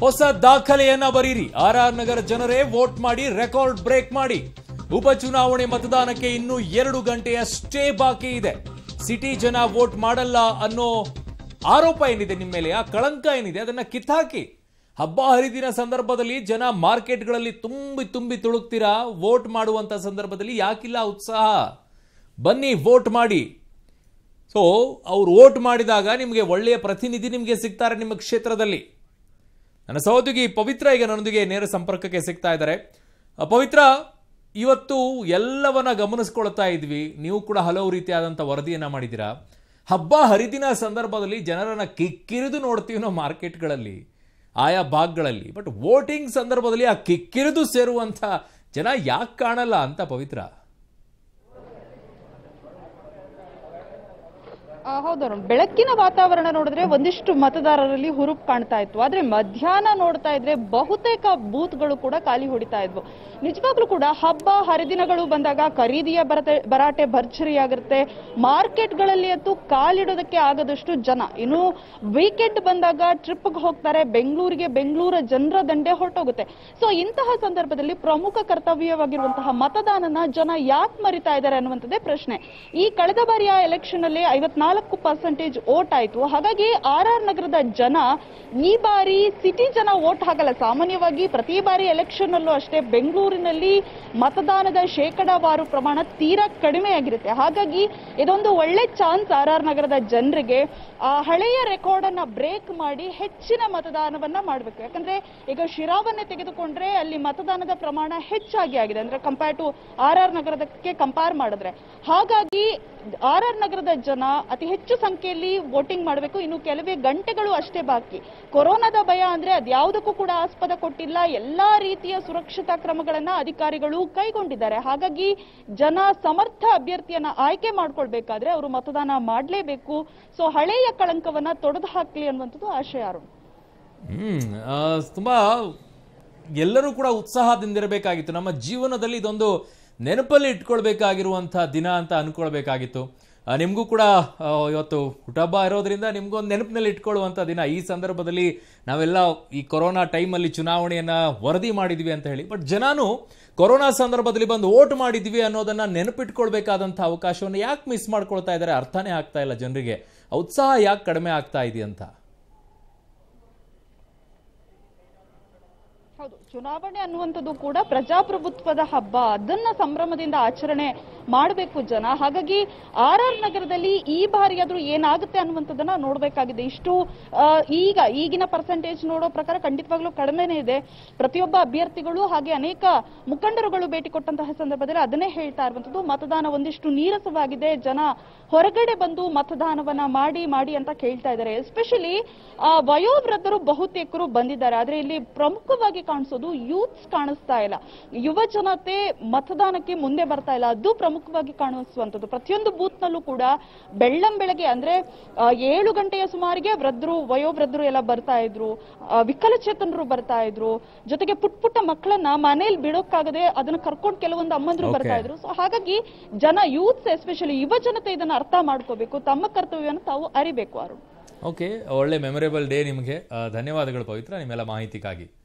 ಹೊಸ ದಾಖಲೆಯನ್ನ ಬರೀರಿ. ಆರ್ ನಗರ ಜನರೇ ವೋಟ್ ಮಾಡಿ, ರೆಕಾರ್ಡ್ ಬ್ರೇಕ್ ಮಾಡಿ. ಉಪಚುನಾವಣೆ ಮತದಾನಕ್ಕೆ ಇನ್ನು 2 ಗಂಟೆಯಷ್ಟೇ ಬಾಕಿ ಇದೆ. ಸಿಟಿ ಜನ ವೋಟ್ ಮಾಡಲ್ಲ ಅನ್ನೋ ಆರೋಪ ಏನಿದೆ ನಿಮ್ಮ ಮೇಲೆ, ಆ ಕಳಂಕ ಏನಿದೆ ಅದನ್ನ ಕಿತ್ತಾಕಿ. ಹಬ್ಬ ಹರಿದಿನ ಸಂದರ್ಭದಲ್ಲಿ ಜನ ಮಾರ್ಕೆಟ್ಗಳಲ್ಲಿ ತುಂಬಿ ತುಳುಕ್ತೀರಾ. ವೋಟ್ ಮಾಡುವಂತ ಸಂದರ್ಭದಲ್ಲಿ ಯಾಕಿಲ್ಲ ಉತ್ಸಾಹ? ಬನ್ನಿ ವೋಟ್ ಮಾಡಿ. ಸೊ ಅವ್ರು ವೋಟ್ ಮಾಡಿದಾಗ ನಿಮಗೆ ಒಳ್ಳೆಯ ಪ್ರತಿನಿಧಿ ನಿಮಗೆ ಸಿಗ್ತಾರೆ ನಿಮ್ಮ ಕ್ಷೇತ್ರದಲ್ಲಿ. ನನ್ನ ಸಹೋದ್ಯೋಗಿ ಪವಿತ್ರ ಈಗ ನನ್ನೊಂದಿಗೆ ನೇರ ಸಂಪರ್ಕಕ್ಕೆ ಸಿಗ್ತಾ ಇದ್ದಾರೆ. ಪವಿತ್ರ, ಇವತ್ತು ಎಲ್ಲವನ್ನ ಗಮನಿಸ್ಕೊಳ್ತಾ ಇದ್ವಿ, ನೀವು ಕೂಡ ಹಲವು ರೀತಿಯಾದಂಥ ವರದಿಯನ್ನ ಮಾಡಿದ್ದೀರಾ. ಹಬ್ಬ ಹರಿದಿನ ಸಂದರ್ಭದಲ್ಲಿ ಜನರನ್ನ ಕಿಕ್ಕಿರಿದು ನೋಡ್ತೀವಿ ನಾವು ಮಾರ್ಕೆಟ್ಗಳಲ್ಲಿ, ಆಯಾ ಭಾಗಗಳಲ್ಲಿ. ಬಟ್ ವೋಟಿಂಗ್ ಸಂದರ್ಭದಲ್ಲಿ ಆ ಕಿಕ್ಕಿರಿದು ಸೇರುವಂಥ ಜನ ಯಾಕೆ ಕಾಣಲ್ಲ ಅಂತ ಪವಿತ್ರ? ಹೌದು, ಬೆಳಕಿನ ವಾತಾವರಣ ನೋಡಿದ್ರೆ ಒಂದಿಷ್ಟು ಮತದಾರರಲ್ಲಿ ಹುರುಪು ಕಾಣ್ತಾ ಇತ್ತು. ಆದ್ರೆ ಮಧ್ಯಾಹ್ನ ನೋಡ್ತಾ ಇದ್ರೆ ಬಹುತೇಕ ಬೂತ್ಗಳು ಕೂಡ ಖಾಲಿ ಹೊಡಿತಾ ಇದ್ವು. ನಿಜವಾಗ್ಲೂ ಕೂಡ ಹಬ್ಬ ಹರಿದಿನಗಳು ಬಂದಾಗ ಖರೀದಿಯ ಭರಾಟೆ ಭರ್ಜರಿಯಾಗಿರುತ್ತೆ. ಮಾರ್ಕೆಟ್ಗಳಲ್ಲಿ ಅಂತೂ ಕಾಲಿಡೋದಕ್ಕೆ ಆಗದಷ್ಟು ಜನ. ಇನ್ನು ವೀಕೆಂಡ್ ಬಂದಾಗ ಟ್ರಿಪ್ಗೆ ಹೋಗ್ತಾರೆ, ಬೆಂಗಳೂರ ಜನರ ದಂಡೆ ಹೊರಟೋಗುತ್ತೆ. ಸೊ ಇಂತಹ ಸಂದರ್ಭದಲ್ಲಿ ಪ್ರಮುಖ ಕರ್ತವ್ಯವಾಗಿರುವಂತಹ ಮತದಾನನ ಜನ ಯಾಕೆ ಮರಿತಾ ಇದ್ದಾರೆ ಅನ್ನುವಂಥದ್ದೇ ಪ್ರಶ್ನೆ. ಈ ಕಳೆದ ಬಾರಿಯ ಎಲೆಕ್ಷನ್ ಅಲ್ಲಿ 54% ವೋಟ್ ಆಯ್ತು. ಹಾಗಾಗಿ ಆರ್ ನಗರದ ಜನ ಈ ಬಾರಿ ಸಿಟಿ ಜನ ವೋಟ್ ಹಾಕಲ್ಲ. ಸಾಮಾನ್ಯವಾಗಿ ಪ್ರತಿ ಬಾರಿ ಎಲೆಕ್ಷನ್ ಅಲ್ಲೂ ಅಷ್ಟೇ ಬೆಂಗಳೂರಿನಲ್ಲಿ ಮತದಾನದ ಶೇಕಡಾವಾರು ಪ್ರಮಾಣ ತೀರಾ ಕಡಿಮೆ ಆಗಿರುತ್ತೆ. ಹಾಗಾಗಿ ಇದೊಂದು ಒಳ್ಳೆ ಚಾನ್ಸ್ ಆರ್ ನಗರದ ಜನರಿಗೆ ಆ ಹಳೆಯ ರೆಕಾರ್ಡ್ ಅನ್ನ ಬ್ರೇಕ್ ಮಾಡಿ ಹೆಚ್ಚಿನ ಮತದಾನವನ್ನ ಮಾಡಬೇಕು. ಯಾಕಂದ್ರೆ ಈಗ ಶಿರಾವನ್ನೇ ತೆಗೆದುಕೊಂಡ್ರೆ ಅಲ್ಲಿ ಮತದಾನದ ಪ್ರಮಾಣ ಹೆಚ್ಚಾಗಿ ಆಗಿದೆ, ಅಂದ್ರೆ ಕಂಪೇರ್ ಟು ಆರ್ ನಗರದಕ್ಕೆ ಕಂಪೇರ್ ಮಾಡಿದ್ರೆ. ಹಾಗಾಗಿ ಆರ್ ನಗರದ ಜನ ಅತಿ ಹೆಚ್ಚು ಸಂಖ್ಯೆಯಲ್ಲಿ ವೋಟಿಂಗ್ ಮಾಡಬೇಕು. ಇನ್ನು ಕೆಲವೇ ಗಂಟೆಗಳು ಅಷ್ಟೇ ಬಾಕಿ. ಕೊರೋನಾದ ಭಯ ಅಂದ್ರೆ ಅದ್ಯಾವುದಕ್ಕೂ ಕೂಡ ಆಸ್ಪದ ಕೊಟ್ಟಿಲ್ಲ. ಎಲ್ಲಾ ರೀತಿಯ ಸುರಕ್ಷತಾ ಕ್ರಮಗಳನ್ನ ಅಧಿಕಾರಿಗಳು ಕೈಗೊಂಡಿದ್ದಾರೆ. ಹಾಗಾಗಿ ಜನ ಸಮರ್ಥ ಅಭ್ಯರ್ಥಿಯನ್ನ ಆಯ್ಕೆ ಮಾಡ್ಕೊಳ್ಬೇಕಾದ್ರೆ ಅವರು ಮತದಾನ ಮಾಡಲೇಬೇಕು. ಸೊ ಹಳೆಯ ಕಳಂಕವನ್ನ ತೊಡೆದು ಹಾಕ್ಲಿ ಅನ್ನುವಂಥದ್ದು ಆಶಯ. ತುಂಬಾ ಎಲ್ಲರೂ ಕೂಡ ಉತ್ಸಾಹದಿಂದಿರಬೇಕಾಗಿತ್ತು. ನಮ್ಮ ಜೀವನದಲ್ಲಿ ಇದೊಂದು ನೆನಪಲ್ಲಿ ಇಟ್ಕೊಳ್ಬೇಕಾಗಿರುವಂತಹ ದಿನ ಅಂತ ಅನ್ಕೊಳ್ಬೇಕಾಗಿತ್ತು. ನಿಮಗೂ ಕೂಡ ಇವತ್ತು ಹುಟ್ಟಹಬ್ಬ ಇರೋದ್ರಿಂದ ನಿಮ್ಗೂ ಒಂದು ನೆನಪಿನಲ್ಲಿ ಇಟ್ಕೊಳ್ಳುವಂಥ ದಿನ. ಈ ಸಂದರ್ಭದಲ್ಲಿ ನಾವೆಲ್ಲ ಈ ಕೊರೋನಾ ಟೈಮಲ್ಲಿ ಚುನಾವಣೆಯನ್ನ ವರದಿ ಮಾಡಿದ್ವಿ ಅಂತ ಹೇಳಿ, ಬಟ್ ಜನನು ಕೊರೋನಾ ಸಂದರ್ಭದಲ್ಲಿ ಬಂದು ವೋಟ್ ಮಾಡಿದ್ವಿ ಅನ್ನೋದನ್ನ ನೆನಪಿಟ್ಕೊಳ್ಬೇಕಾದಂಥ ಅವಕಾಶವನ್ನು ಯಾಕೆ ಮಿಸ್ ಮಾಡ್ಕೊಳ್ತಾ ಇದ್ದಾರೆ? ಅರ್ಥನೇ ಆಗ್ತಾ ಇಲ್ಲ ಜನರಿಗೆ. ಉತ್ಸಾಹ ಯಾಕೆ ಕಡಿಮೆ ಆಗ್ತಾ ಇದೆಯಂತ? ಹೌದು, ಚುನಾವಣೆ ಅನ್ನುವಂಥದ್ದು ಕೂಡ ಪ್ರಜಾಪ್ರಭುತ್ವದ ಹಬ್ಬ. ಅದನ್ನ ಸಂಭ್ರಮದಿಂದ ಆಚರಣೆ ಮಾಡಬೇಕು ಜನ. ಹಾಗಾಗಿ ಆರ್ ನಗರದಲ್ಲಿ ಈ ಬಾರಿ ಆದ್ರೂ ಏನಾಗುತ್ತೆ ಅನ್ನುವಂಥದ್ದನ್ನ ನೋಡ್ಬೇಕಾಗಿದೆ. ಇಷ್ಟು ಈಗಿನ ಪರ್ಸೆಂಟೇಜ್ ನೋಡೋ ಪ್ರಕಾರ ಖಂಡಿತವಾಗ್ಲೂ ಕಡಿಮೆನೇ ಇದೆ. ಪ್ರತಿಯೊಬ್ಬ ಅಭ್ಯರ್ಥಿಗಳು ಹಾಗೆ ಅನೇಕ ಮುಖಂಡರುಗಳು ಭೇಟಿ ಕೊಟ್ಟಂತಹ ಸಂದರ್ಭದಲ್ಲಿ ಅದನ್ನೇ ಹೇಳ್ತಾ ಇರುವಂತದ್ದು. ಮತದಾನ ಒಂದಿಷ್ಟು ನೀರಸವಾಗಿದೆ, ಜನ ಹೊರಗಡೆ ಬಂದು ಮತದಾನವನ್ನ ಮಾಡಿ ಅಂತ ಕೇಳ್ತಾ ಇದ್ದಾರೆ. ಎಸ್ಪೆಷಲಿ ವಯೋವೃದ್ಧರು ಬಹುತೇಕರು ಬಂದಿದ್ದಾರೆ. ಆದ್ರೆ ಇಲ್ಲಿ ಪ್ರಮುಖವಾಗಿ ಕಾಣಿಸೋದು ಯೂತ್ಸ್ ಕಾಣಿಸ್ತಾ ಇಲ್ಲ. ಯುವ ಜನತೆ ಮತದಾನಕ್ಕೆ ಮುಂದೆ ಬರ್ತಾ ಇಲ್ಲ, ಅದು ಪ್ರಮುಖವಾಗಿ ಕಾಣಿಸುವಂತದ್ದು. ಪ್ರತಿಯೊಂದು ಬೂತ್ ನಲ್ಲೂ ಕೂಡ ಬೆಳ್ಳಂಬೆಳಗ್ಗೆ ಅಂದ್ರೆ 7 ಗಂಟೆಯ ಸುಮಾರಿಗೆ ವಯೋವೃದ್ಧರು ಎಲ್ಲ ಬರ್ತಾ ಇದ್ರು, ವಿಕಲಚೇತನರು ಬರ್ತಾ ಇದ್ರು, ಜೊತೆಗೆ ಪುಟ್ಟ ಮಕ್ಕಳನ್ನ ಮನೇಲಿ ಬಿಡೋಕ್ಕಾಗದೆ ಅದನ್ನ ಕರ್ಕೊಂಡು ಕೆಲವೊಂದು ಅಮ್ಮಂದ್ರು ಬರ್ತಾ ಇದ್ರು. ಸೊ ಹಾಗಾಗಿ ಜನ ಯೂತ್ಸ್ ಎಸ್ಪೆಷಲಿ ಯುವ ಜನತೆ ಇದನ್ನ ಅರ್ಥ ಮಾಡ್ಕೋಬೇಕು, ತಮ್ಮ ಕರ್ತವ್ಯವನ್ನು ತಾವು ಅರಿಬೇಕು. ಅರುಣ್, ಓಕೆ, ಒಳ್ಳೆ ಮೆಮೊರೇಬಲ್ ಡೇ ನಿಮಗೆ. ಧನ್ಯವಾದಗಳು ಪವಿತ್ರ ನಿಮ್ಮೆಲ್ಲ ಮಾಹಿತಿಗಾಗಿ.